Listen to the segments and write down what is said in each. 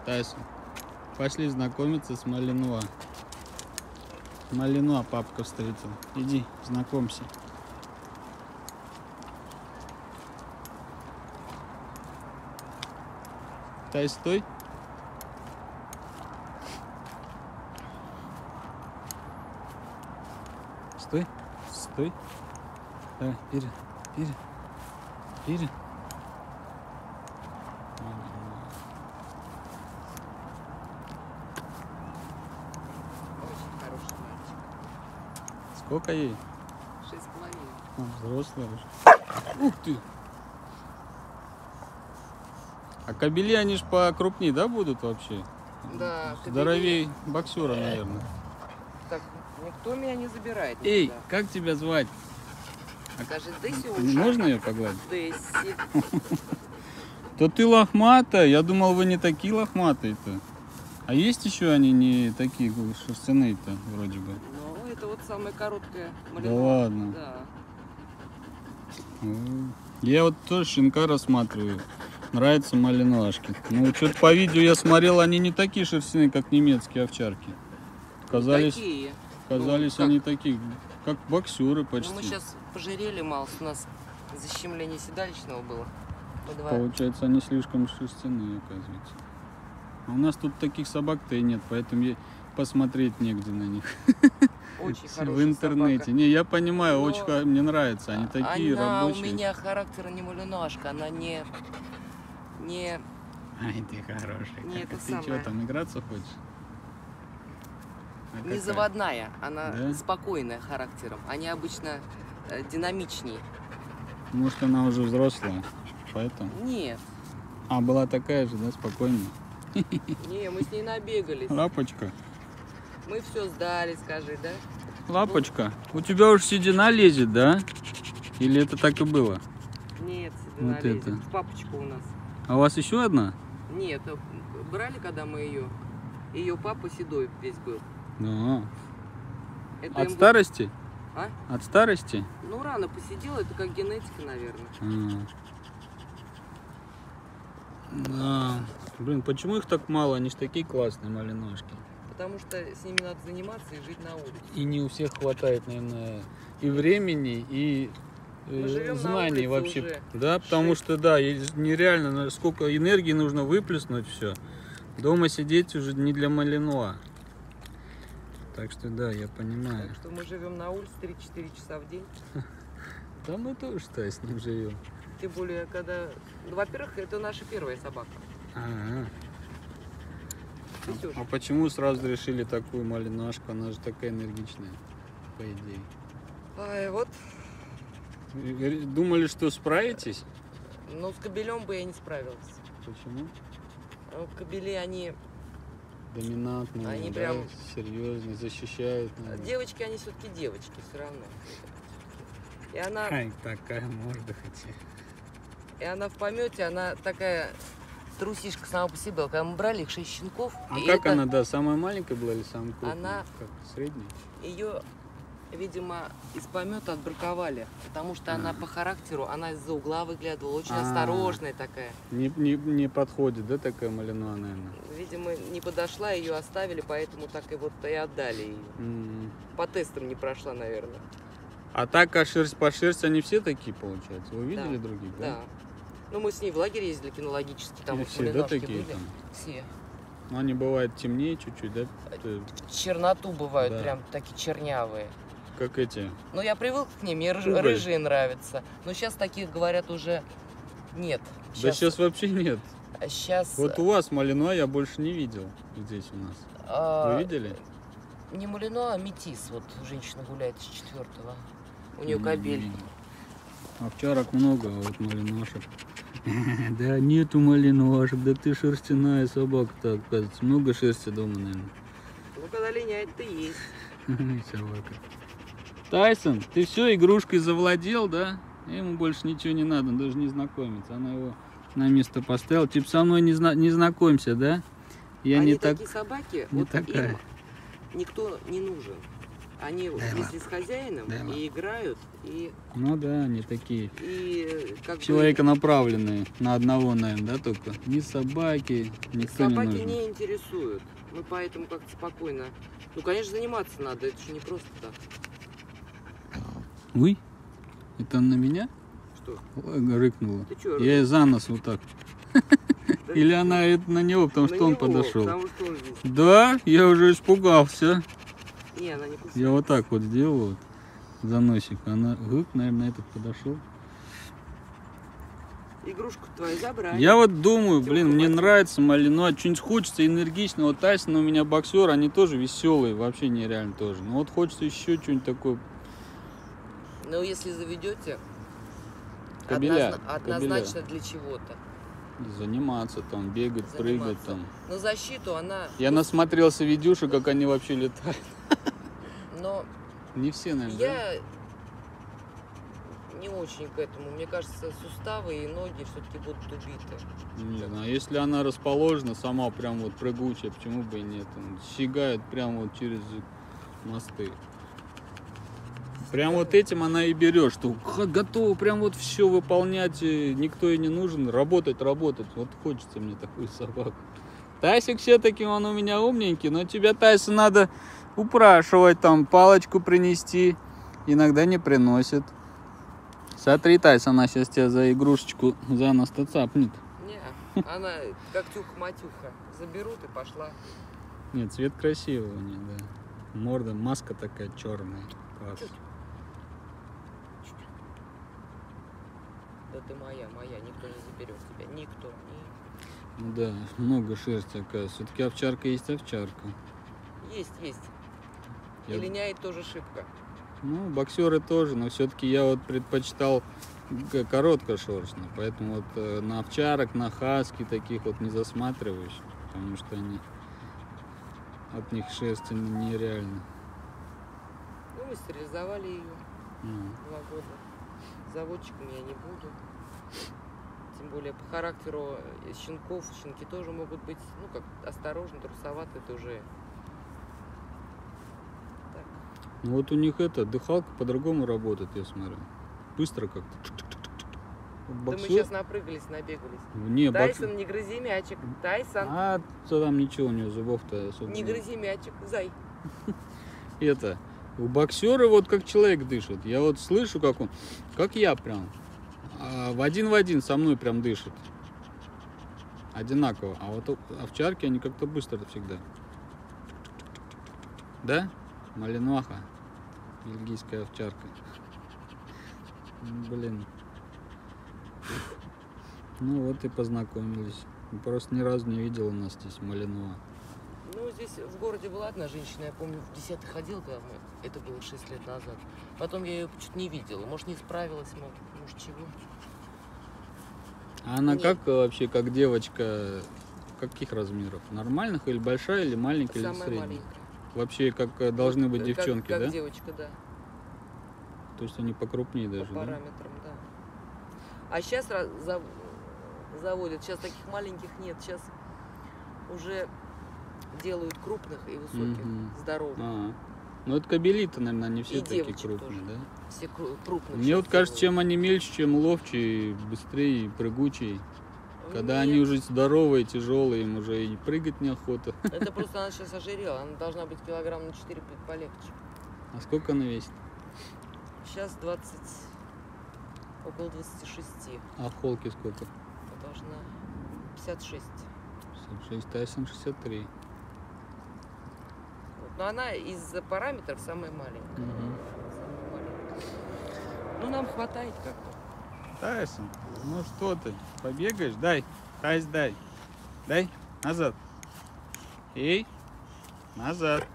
Тайсон, пошли знакомиться с Малинуа. Малинуа папка встретил. Иди, знакомься. Тай, стой. Стой, стой. Давай, вперед, вперед, вперед. Очень хороший мальчик. Сколько ей? 6,5. Взрослая уже. Ух ты! А кобели, они ж покрупнее, да, будут вообще? Да. Здоровей боксера, наверное. Так, никто меня не забирает. Эй, никуда. как тебя звать? Скажи, Дэсси Можно ее погладить? Дэсси. То ты лохматая, я думал, вы не такие лохматые-то. А есть еще они не такие шерстяные-то, вроде бы? Ну, это вот самая короткая Да малинуа. ладно. Да. Я вот тоже щенка рассматриваю. Нравятся малинуашки. Ну, что-то по видео я смотрел, они не такие шерстяные, как немецкие овчарки. Казались, Такие. казались Ну, они такие, как боксеры почти. Ну, мы сейчас пожирели мало, у нас защемление седалищного было. Получается, они слишком шерстяные, оказывается. А у нас тут таких собак-то и нет, поэтому посмотреть негде на них. Очень В хорошая интернете. собака. Не, я понимаю, Но очень мне нравится. Они такие она рабочие. у меня характер не малинуашка, она не... Ай, ты хороший. Не Как, это ты что, самое. там играться хочешь? А Не какая? заводная, она Да? спокойная характером. Они обычно динамичнее. Может, она уже взрослая, поэтому. Нет, А, была такая же, да, спокойная. не, мы с ней набегались. Лапочка. Мы все сдали, скажи, да? Лапочка, у тебя уж седина лезет, да? Или это так и было? Нет, Вот лезет. это. Папочка у нас. А у вас еще одна? Нет, брали, когда мы ее папа седой весь был. Да. Это От им старости? А? От старости? Ну, рано посидела, это как генетика, наверное. Да. Блин, почему их так мало? Они ж такие классные малиношки. Потому что с ними надо заниматься и жить на улице. И не у всех хватает, наверное, и времени, и Мы живем на знаний улице вообще. уже Да, потому 6. что, да, нереально, сколько энергии нужно выплеснуть все. Дома сидеть уже не для малинуа. Так что, да, я понимаю. Так что мы живем на улице 3-4 часа в день. Да мы тоже-то с ним живем. Тем более, когда... Ну, во-первых, это наша первая собака. А почему сразу решили такую малинашку? Она же такая энергичная, по идее. Ай, вот. Думали, что справитесь? Но с кобелем бы я не справилась. Почему? Кобели, они... Доминантные, Они да, прям... серьезные, защищают. Наверное. Девочки, они все-таки девочки все равно. И она... Ай, такая морда хотя. И она в помете, она такая трусишка сама по себе была. Когда мы брали их 6 щенков. А как она, да, самая маленькая была или самая крупная? Она... Как, средняя? Ее, видимо, из помета отбраковали. Потому что она по характеру, она из-за угла выглядывала, очень осторожная такая. Не подходит, да, такая малинуа, наверное? Видимо, не подошла, ее оставили, поэтому так и вот и отдали ее. По тестам не прошла, наверное. А так, а шерсть по шерсти они все такие, получается? Вы видели других, да? Да. Ну, мы с ней в лагерь ездили кинологический, там И все, да, такие были. там? Все. Ну, они бывают темнее чуть-чуть, да? Черноту бывают, Да. прям такие чернявые. Как эти. Ну, я привык к ним, мне Уголь. рыжие нравятся. Но сейчас таких, говорят, уже нет. Да сейчас вообще нет. Сейчас... Вот у вас малинуа я больше не видел здесь у нас. Вы видели? Не малинуа, а метис. Вот женщина гуляет с 4-го. У нее кобель. Овчарок много, а вот малиношек. Да нету малиношек, да ты шерстяная собака-то, оказывается. Много шерсти дома, наверное. Ну, когда линяет, ты есть. Собака. Тайсон, ты все, игрушкой завладел, да? Ему больше ничего не надо, он даже не знакомится. Она его на место поставила. Типа со мной не знакомься, да? Я Они не такие собаки, не вот такая. им никто не нужен. Они, если с хозяином, и играют, и Ну да, они такие как бы человеконаправленные. На одного, наверное, да, только? Ни собаки, никто не собаки нужен. не интересуют. Мы поэтому как-то спокойно. Ну, конечно, заниматься надо, это же не просто так. Ой, это он на меня Что? рыкнула? Ты чё, Я ей за нос вот так. Да Или она это на него, потому на что он него, подошел. Потому что он здесь. Да, я уже испугался. Не, она не кусает. Я вот так вот сделал, вот, за носик. Она, наверное, этот подошел. Игрушку твою забрали. Я вот думаю, Тёмка, блин, мне мать. нравится малиновка, что-нибудь хочется энергичного. Вот Тайсон у меня боксер, они тоже веселые, вообще нереально тоже. Но вот хочется еще что-нибудь такое. Но если заведете, Кобеля, однозначно для чего-то. Заниматься там, бегать, прыгать Заниматься. там. На защиту она... Я насмотрелся видюшек, как они вообще летают. Но Не все, наверное, да? я не очень к этому. Мне кажется, суставы и ноги все-таки будут убиты. Нет, а если она расположена, сама прям вот прыгучая, почему бы и нет? Он щигает прям вот через мосты. Прям вот этим она и берет, что готова прям вот все выполнять, и никто и не нужен, работать. Вот хочется мне такую собаку. Тайсик все-таки он у меня умненький, но тебя, Тайса, надо упрашивать, там, палочку принести. Иногда не приносит. Смотри, Тайс, она сейчас тебя за игрушечку за нос-то цапнет. Не, она как тюха-матюха. Заберут и пошла. Нет, цвет красивый у нее, да. Морда, маска такая черная. Класс. Чуть. Да ты моя, никто не заберет тебя. Никто. Ну да, много шерсти, оказывается. Все-таки овчарка есть овчарка. Есть. Я- И линяет тоже шибко. Ну, боксеры тоже, но все-таки я вот предпочитал короткошерстно. Поэтому вот на овчарок, на хаски таких вот не засматриваешь, потому что они от них шерсти нереально. Ну, мы стерилизовали ее Ну, 2 года. Заводчиком я не буду. Тем более по характеру щенков, щенки тоже могут быть, ну, как осторожно, трусоваты, это уже... Так. ну вот у них дыхалка по-другому работает, я смотрю. Быстро как-то. Вот Да мы сейчас напрыгались, набегались. Не, Тайсон, не грызи мячик. Тайсон, А, то там ничего у него зубов-то особо не нет. грызи мячик. Зай. У боксера вот как человек дышит. Я вот слышу, как он, как я прям. В один со мной прям дышит. Одинаково. А вот овчарки, они как-то быстро всегда. Да? Малиновка. Бельгийская овчарка. Блин. Ну вот и познакомились. Просто ни разу не видел у нас здесь Малинова. Ну, здесь в городе была одна женщина, я помню, в 10-й ходила, когда мы, это было 6 лет назад. Потом я ее чуть не видела. Может, не справилась, может, чего. А она Нет. как вообще, как девочка, каких размеров? Нормальных или большая, или маленькая, или Самая средняя? маленькая. Вообще, как должны быть Как- девчонки, как да? девочка, да. То есть они покрупнее даже, По да? параметрам, да. А сейчас заводят, сейчас таких маленьких нет, сейчас уже делают крупных и высоких, Мгм. здоровых. Ну это кобели-то, наверное, не все И такие девочек крупные, тоже. да? Все крупные. Мне вот кажется, чем они мельче, чем ловче, быстрее, прыгучие. Когда они уже здоровые, тяжелые, им уже и прыгать неохота. Это просто она сейчас ожирела, она должна быть килограмм на 4 полегче. А сколько она весит? Сейчас около 26. А в холке сколько? Должна 56. 56, Тайсон 63. Вот. Но она из-за параметров самая маленькая. Мгм. Самая маленькая. Ну, нам хватает как-то. Тайсон, ну что ты, побегаешь? Дай, Тайс, дай. Дай, назад. Эй, назад.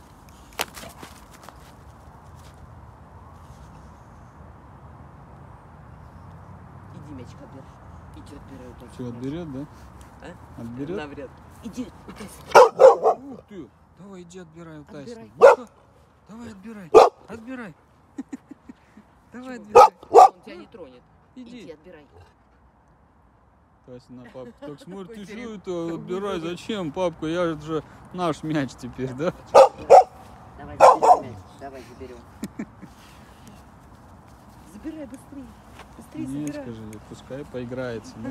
Иди мячик отбирай. Иди отбирай. Вот Что, отберет, да? А? Отберет? Навряд. Иди, Ух ты! Давай, иди отбирай у Тайсона. Отбирай. Ну-ка, давай, отбирай. Отбирай. Давай, отбирай. Он тебя не тронет. Иди, Иди. отбирай. Тайсон на папку так смотрит, ты Такой что это отбирай? Зачем, папка? Я же наш мяч теперь, да? Давай, забери мяч. Давай, заберем. Забирай быстрее. Быстрее Не, забирай. скажи, пускай поиграется, да?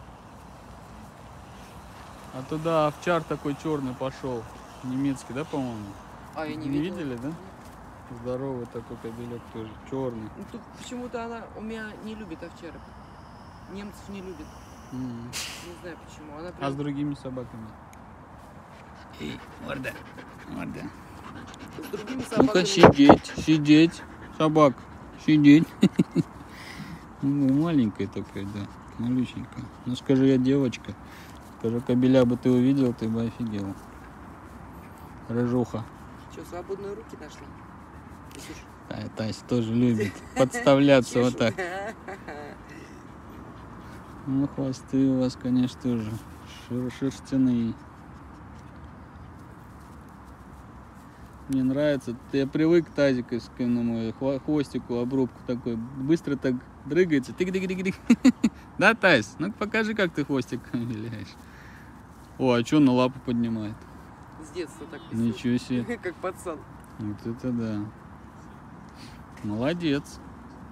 А туда овчар такой черный пошел. Немецкий, да, по-моему? А, я не Не видела. видели, да? Здоровый такой кобелек тоже, черный. Ну, тут почему-то она у меня не любит овчарок. Немцев не любит. Не знаю почему. Она А прям... с другими собаками? Эй, морда, морда. с другими Ну-ка, собаками... сидеть, сидеть, собак, сидеть. Ну, маленькая такая, да, малюсенькая. Ну, скажи, я девочка. Скажи, кобеля бы ты увидел, ты бы офигел. Рыжуха. Что, свободные руки нашли? Ксюша? Тася тоже любит подставляться вот так. Ну, хвосты у вас, конечно, тоже шерстяные. Мне нравится. Я привык к тазиковскому хвостику, обрубку такой. Быстро так дрыгается. Тык-тык-тык-тык. Да, Тась? Ну покажи, как ты хвостик виляешь. О, а что на лапу поднимает? С детства так. Ничего себе. Как пацан. Вот это да. Молодец.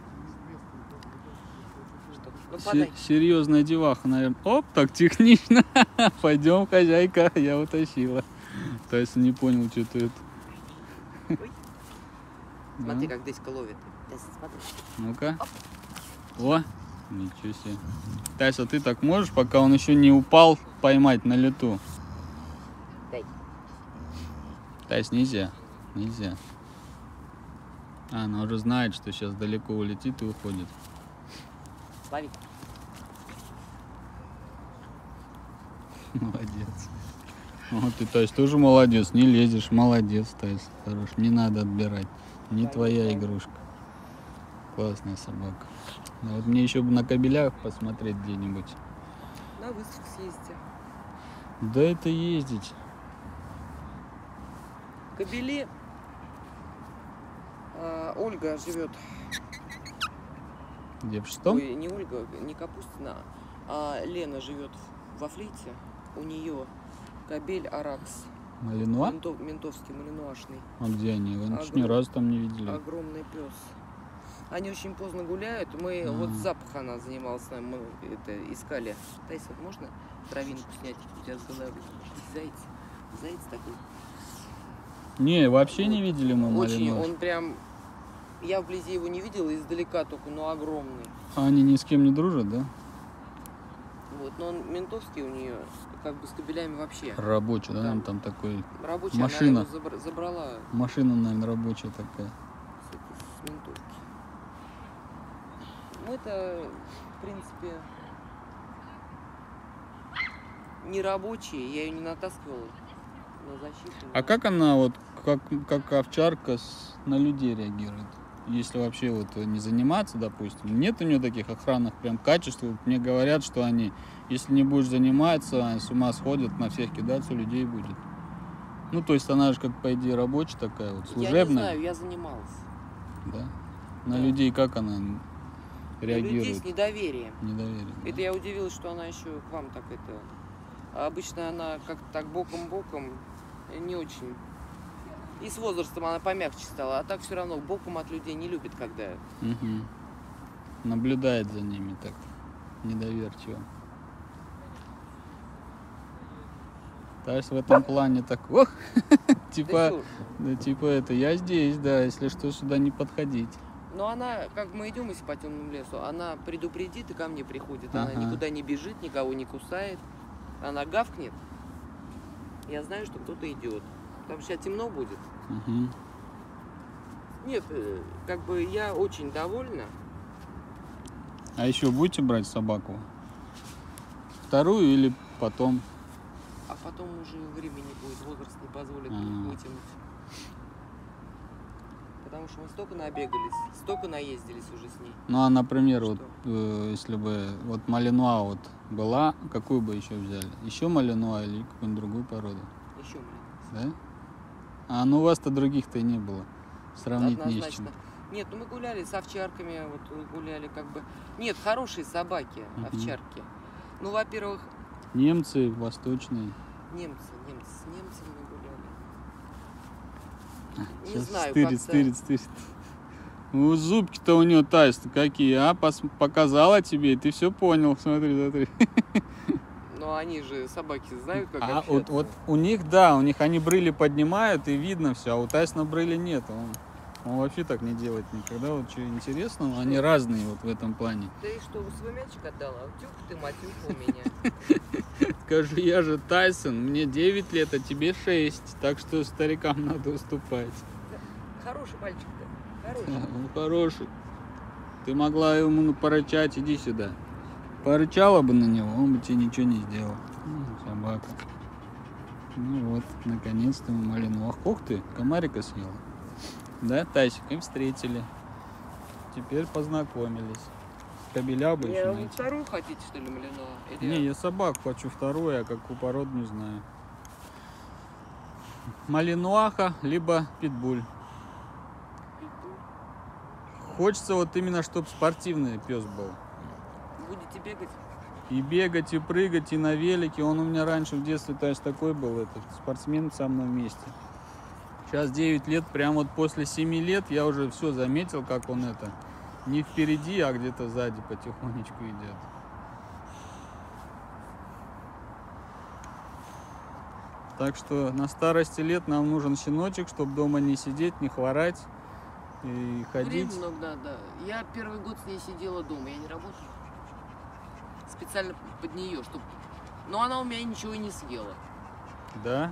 Что? Ну, подай. Серьезная деваха, наверное. Оп, так технично. Пойдем, хозяйка, я утащила. Тайсон не понял, что это. Ой. Смотри, Да. как Деська ловит. Тайсон, смотри. Ну-ка. О, ничего себе. Тайса, ты так можешь, пока он еще не упал, поймать на лету? Дай. Тайс, нельзя. Нельзя. А, она уже знает, что сейчас далеко улетит и уходит. Лови. Молодец. Вот ты, Тайс, тоже молодец. Не лезешь. Молодец, Тайс. Хорош. Не надо отбирать. Не твоя игрушка. Классная собака. Ну, вот мне еще бы на кобелях посмотреть где-нибудь. На выставку съездите. Да это ездить. Кобели. Ольга живет. Где, в шестом? Ой, не Ольга, не Капустина, а Лена живет во Флите. У нее кобель Аракс. Малинуа? Ментовский, малинуашный. А где они? Вы ни разу там не видели. Огромный пес. Они очень поздно гуляют. Мы вот запах она занималась с нами. Мы это искали. Тайс, вот можно травинку снять? У тебя с головы заяц. Заяц такой. Не, вообще не видели мы Очень, малинуа. он прям... Я вблизи его не видела, издалека только, но огромный. А они ни с кем не дружат, да? Вот, но он ментовский у нее, как бы с кобелями вообще. Рабочий, да? Да. Он там такой. Рабочая, Машина. она его забрала Машина, наверное, рабочая такая. с ментовки. Ну, это, в принципе, не рабочие, я ее не натаскивала на защиту. А как она вот, как овчарка на людей реагирует? Если вообще вот не заниматься, допустим, нет у нее таких охранных прям качеств. Вот мне говорят, что они, если не будешь заниматься, они с ума сходят, на всех кидаться, у людей будет. Ну, то есть она же как, по идее, рабочая такая, вот служебная. Я не знаю, я занималась. Да? На Да. людей как она На реагирует? людей с недоверием. Недоверие. Да? Это я удивилась, что она еще к вам так это... А обычно она как-то так боком-боком не очень... И с возрастом она помягче стала, а так все равно боком от людей не любит, когда... Мгм. Наблюдает за ними так недоверчиво. То есть в этом плане так, ох, типа, Десюр. да, типа это, я здесь, да, если что, сюда не подходить. Но она, как мы идем если по темному лесу, она предупредит и ко мне приходит. Она Ага. никуда не бежит, никого не кусает. Она гавкнет. Я знаю, что кто-то идет. Потому что сейчас темно будет. Мгм. Нет, как бы я очень довольна. А еще будете брать собаку? Вторую или потом? А потом уже времени будет, возраст не позволит Ага. вытянуть. Потому что мы столько набегались, столько наездились уже с ней. Ну, а, например, вот, Что? если бы вот малинуа вот была, какую бы еще взяли? Еще малинуа или какую-нибудь другую породу? Еще, блин. Да? А, ну у вас-то других-то и не было. Сравнить не с чем. Однозначно. Нет, ну мы гуляли с овчарками, вот гуляли как бы... Нет, хорошие собаки, Мгм. овчарки. Ну, во-первых, Немцы, восточные. немцы, с немцами мы гуляли. Не Сейчас знаю, стырит, как-то... стырит. Ну, зубки-то у нее, Тась, какие, а? Показала тебе, и ты все понял. Смотри. Но они же, собаки, знают, как А общаться. вот у них, да, у них они брыли поднимают, и видно все, а у Тайсона брыли нет. Он вообще так не делает никогда. Вот что интересно, они разные вот в этом плане. Ты что, свой мячик отдала? Тюк ты, матюк у меня. Скажу, я же Тайсон, мне 9 лет, а тебе 6, так что старикам надо уступать. Хороший мальчик-то, хороший. Он хороший. Ты могла ему порычать, иди сюда. Порычала бы на него, он бы тебе ничего не сделал. Собака. Ну вот, наконец-то мы малину. Ах, ух ты, комарика съела. Да, Тайсик, и встретили. Теперь познакомились. Кобеля бы еще Вы найти. вторую хотите, что ли, Малинова? Или... Не, я собаку хочу вторую, а какую породу не знаю. Малинуаха, либо питбуль. Хочется вот именно, чтобы спортивный пес был. Будете бегать? И бегать, и прыгать, и на велике. Он у меня раньше в детстве такой был, этот спортсмен со мной вместе. Сейчас 9 лет, прям вот после 7 лет я уже все заметил, как он это. Не впереди, а где-то сзади потихонечку идет. Так что на старости лет нам нужен щеночек, чтобы дома не сидеть, не хворать и ходить. Время много надо. Я первый год с ней сидела дома, я не работала. Специально под нее, чтобы... Но она у меня ничего и не съела. Да?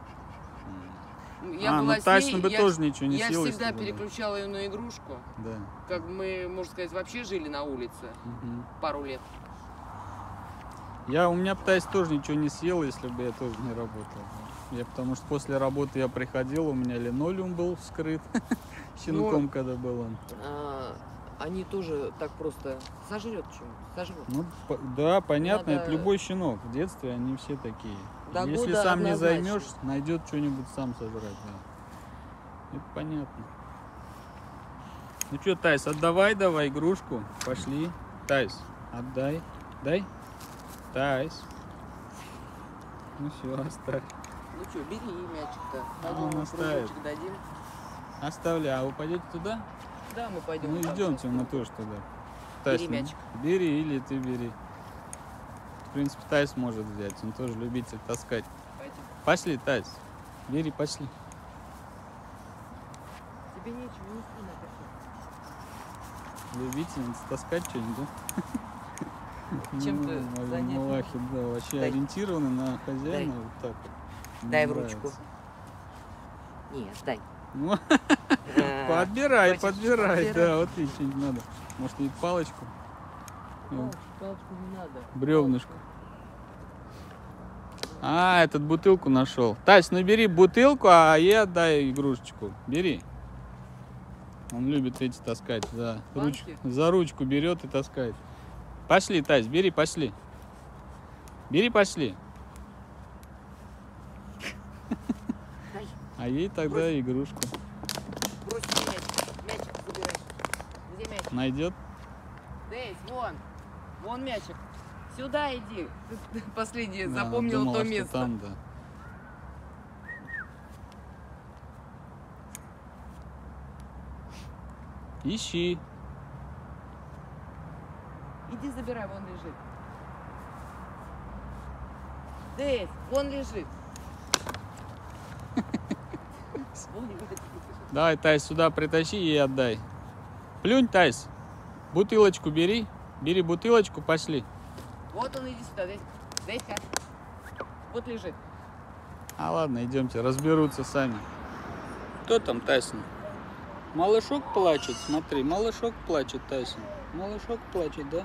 Я была ну с Тайсон ней, бы тоже ничего не съел. Я всегда если бы, да. переключала ее на игрушку. Да. Как мы, можно сказать, вообще жили на улице пару лет. У меня бы Тайс тоже ничего не съел, если бы я тоже не работал. Потому что после работы я приходил, у меня линолеум был вскрыт. Щенком, когда был он. Они тоже так просто сожрет что-нибудь, сожрет. Ну, да, понятно, Надо... это любой щенок. В детстве они все такие. До Если года сам не однозначно. займешь, найдет что-нибудь сам сожрать. Да. Это понятно. Ну что, Тайс, отдавай давай игрушку. Пошли. Тайс, отдай. Дай. Тайс. Ну все, оставь. Ну что, бери мячик-то. Он Пойдем оставит. кружочек дадим. Оставляй. А вы пойдете туда? Да, мы пойдем. Ну там идемте, просто. мы тоже туда. Бери Тайс, мячик. Бери или ты бери. В принципе, Тайс может взять. Он тоже любитель таскать. Пойдем. Пошли, Тайс. Бери, пошли. Тебе нечего нести на Любительница таскать что-нибудь, да? Чем-то занять. Малахи, да, вообще Дай. ориентированы на хозяина. Дай. Вот так. Дай в Нравится. ручку. Нет, дай. Ну, подбирай, Хочешь подбирай. подбирать? Да, вот и что-нибудь надо. Может, и палочку. Палочку не надо. Бревнышко. А, этот бутылку нашел. Тась, ну бери бутылку, а ей отдай игрушечку. Бери. Он любит эти таскать. Банки? За ручку берет и таскает. Пошли, Тась, бери, пошли. Бери, пошли. Дай. А ей тогда игрушку. Брось мне мячик. Мячик забирай. Где мячик? Найдет. Дейс, вон. Вон мячик. Сюда иди. Ты последнее Да, запомнил думала, то что место. там, да. Ищи. Иди забирай, вон лежит. Дейс, вон лежит. Вон лежит. Давай, Тайс, сюда притащи и отдай. Плюнь, Тайс. Бутылочку бери. Бери бутылочку, пошли. Вот он, иди сюда, Дейс. Дейска. Вот лежит. А ладно, идемте, разберутся сами. Кто там, Тайсон? Малышок плачет, смотри, малышок плачет, Тайсон. Малышок плачет, да?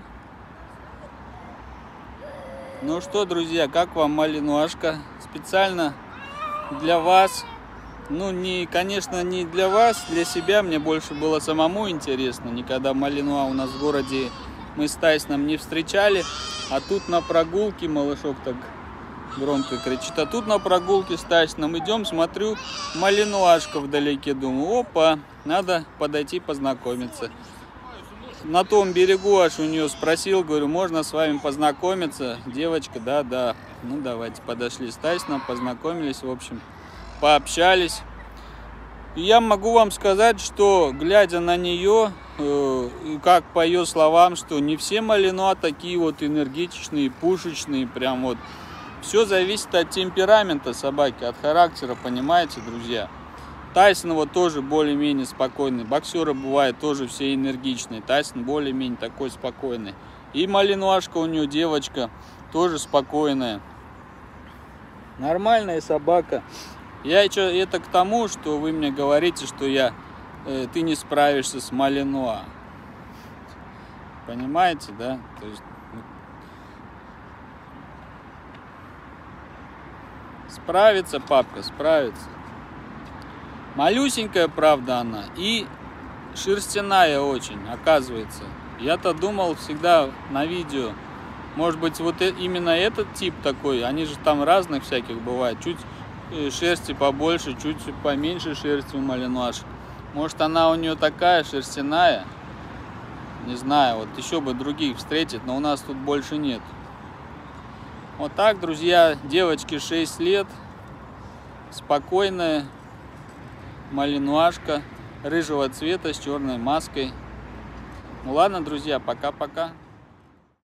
Ну что, друзья, как вам малинуашка? Специально для вас. Ну, конечно, не для вас, для себя. Мне больше было самому интересно. Никогда малинуа у нас в городе мы с Тайсоном не встречали. А тут на прогулке малышок так громко кричит. А тут на прогулке с Тайсоном идем, смотрю, малинуашка вдалеке. Думаю, опа, надо подойти познакомиться. На том берегу аж у нее спросил, говорю, можно с вами познакомиться? Девочка, да. Ну, давайте, подошли с Тайсоном, познакомились, в общем, пообщались. И я могу вам сказать, что, глядя на нее, как по ее словам, что не все малинуа такие вот энергетичные, пушечные, прям вот. Все зависит от темперамента собаки, от характера, понимаете, друзья. Тайсон вот тоже более-менее спокойный. Боксеры бывают тоже все энергичные. Тайсон более-менее такой спокойный. И малинуашка у нее девочка тоже спокойная. Нормальная собака. Я это к тому, что вы мне говорите, что ты не справишься с малинуа. Понимаете, да? То есть, справится, папка, справится. Малюсенькая, правда, она. И шерстяная очень, оказывается. Я-то думал всегда на видео, может быть, вот именно этот тип такой. Они же там разных всяких бывают. Чуть шерсти побольше, чуть поменьше шерсти у малинуашек. Может, она у нее такая шерстяная. Не знаю, вот еще бы других встретить, но у нас тут больше нет. Вот так, друзья, девочке 6 лет, спокойная малинуашка рыжего цвета с черной маской. Ну ладно, друзья, пока-пока.